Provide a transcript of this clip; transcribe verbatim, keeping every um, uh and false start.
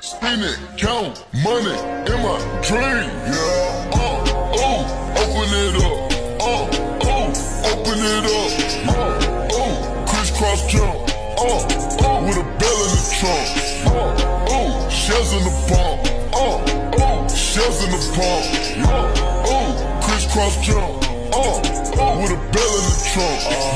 Spin it, count money in my dream. Yeah. Uh, oh, open it up. Uh, oh, open it up. Uh, oh, crisscross jump. Uh, oh, with a bell in the trunk. Uh, oh, shells in the pump. Uh, oh, shells in the pump. Uh, oh, crisscross jump. Uh, oh, with a bell in the trunk.